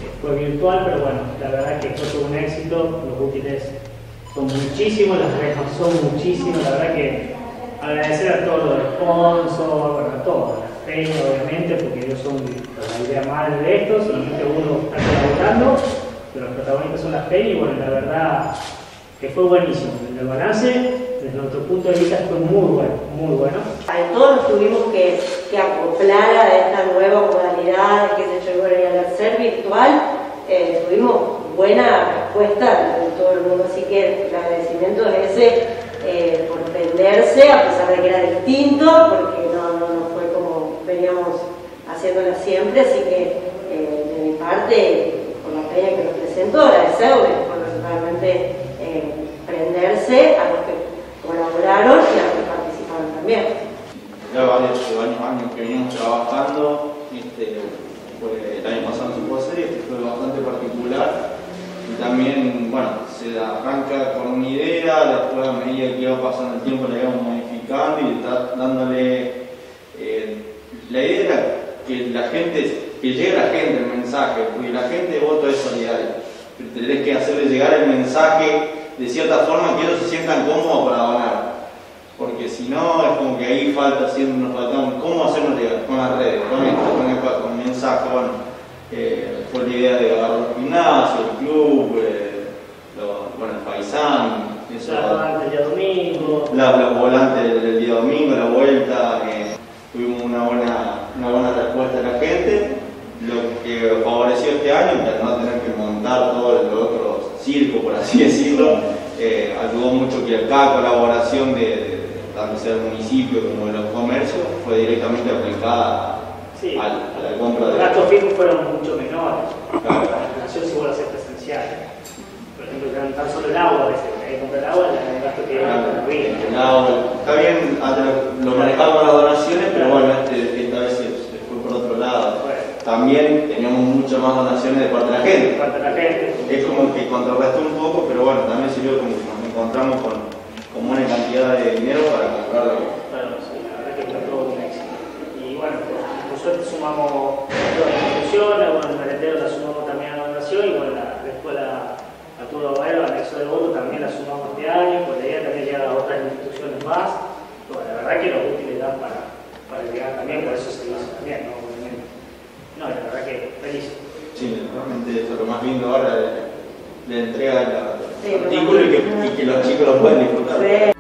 fue virtual, pero bueno, la verdad que fue todo un éxito, los útiles son muchísimos, las rejas son muchísimos, la verdad que agradecer a todos los sponsors, bueno, a todos, a la peña obviamente, porque ellos son la idea madre de esto, solamente uno está colaborando, pero los protagonistas son las peñas y bueno, la verdad que fue buenísimo. El balance, desde nuestro punto de vista, fue muy bueno, muy bueno. Todos nos tuvimos que acoplar a esta nueva modalidad, qué sé yo, bueno, y al ser virtual, tuvimos buena respuesta de todo el mundo, así que el agradecimiento es ese por prenderse, a pesar de que era distinto, porque no fue como veníamos haciéndolo siempre, así que de mi parte, con la peña que nos presentó, agradecerles por realmente prenderse a los que colaboraron y a los que participaron también. Ya varios años que venimos trabajando, el año pasado se pudo hacer y este fue bastante particular. Y también, bueno, se arranca con una idea, después a medida que iba pasando el tiempo la íbamos modificando y está dándole... la idea era que llegue a la gente el mensaje, porque la gente de voto es solidaria. Tenés que hacerle llegar el mensaje de cierta forma que ellos se sientan cómodos para donar. Porque si no, es como que ahí nos faltamos cómo hacernos llegar con las redes, con esto, con el mensaje. Bueno, fue la idea de agarrar los gimnasios, el club, el paisán, la volante el día domingo. Los volantes del día domingo, la vuelta. Tuvimos una buena respuesta de la gente, lo que favoreció este año, que al no tener que montar todo el otro circo, por así decirlo, ayudó mucho que cada colaboración tanto sea del municipio como de los comercios fue directamente aplicada sí, a la compra de... Los gastos fijos fueron mucho menores, Claro. la instalación sí vuelve a ser presencial. Por ejemplo, tan solo el agua, a veces hay que comprar el agua, el gasto que Está bien, lo manejamos con las donaciones, pero bueno, esta vez se fue por otro lado. Bueno. También teníamos muchas más donaciones de parte de la gente. Es como que contrarrestó un poco, pero bueno, también sirvió como que nos encontramos con buena cantidad de dinero para comprarlo. Bueno, sí, la verdad que está todo un éxito. Y bueno, por suerte sumamos todas las instituciones, bueno, el merendero la sumamos también a la donación y bueno, la escuela Arturo Boero, anexo de voto, también la sumamos este año, pues la idea también llegar a otras instituciones más. Bueno, la verdad que los útiles dan para llegar también, por eso se hizo también, ¿no? Obviamente. No, la verdad que feliz. Sí, realmente eso es lo más lindo ahora de la entrega del sí, artículo y que los chicos lo pueden disfrutar. Sí.